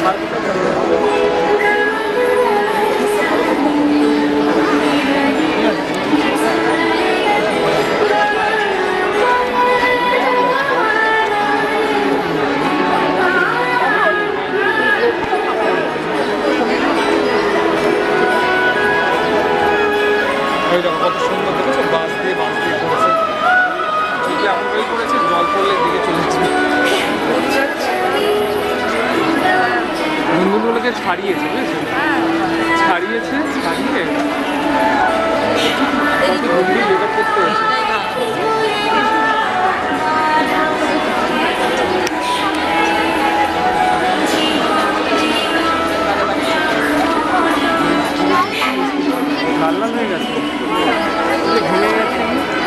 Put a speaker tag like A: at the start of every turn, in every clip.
A: কত সুন্দর দেখেছো, বাস দিয়ে করেছে, ঠিক এমনভাবেই করেছে, জল পড়লে দিকে চলে যাচ্ছে। গুনগুনগুলোকে ছাড়িয়েছে, বুঝেছো, ছাড়িয়ে গভীর রেকর্ড করতে হয়েছে। লাল লাল হয়ে গেছে, ঘুরে গেছে।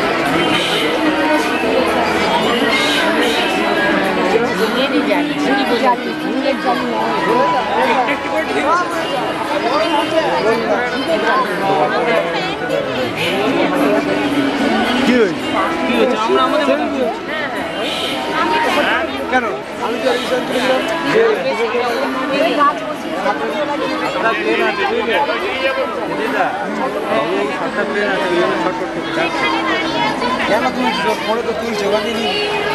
A: আমরা আমাদের কেন আমি তো কেন তুমি পরে তো তুই জোগাড় নি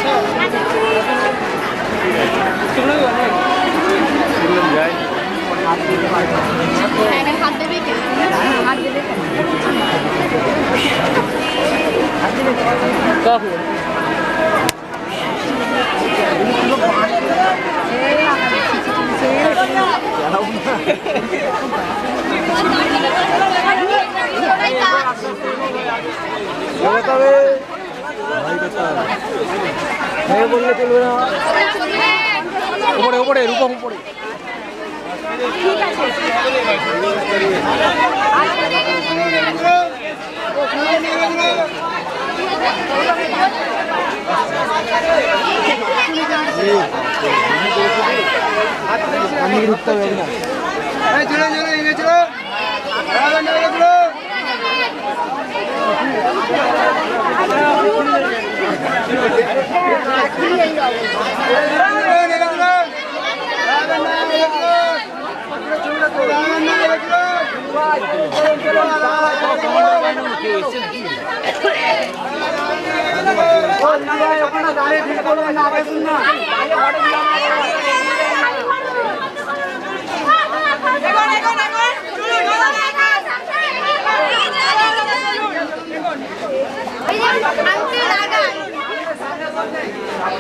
A: যাই বললে চলবে না, উপরে উপরে রূপম উপরে। ঠিক আছে আমি রুখতে হবে না, চলো চলো এগিয়ে চলো,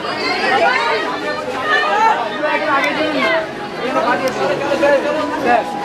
A: আগে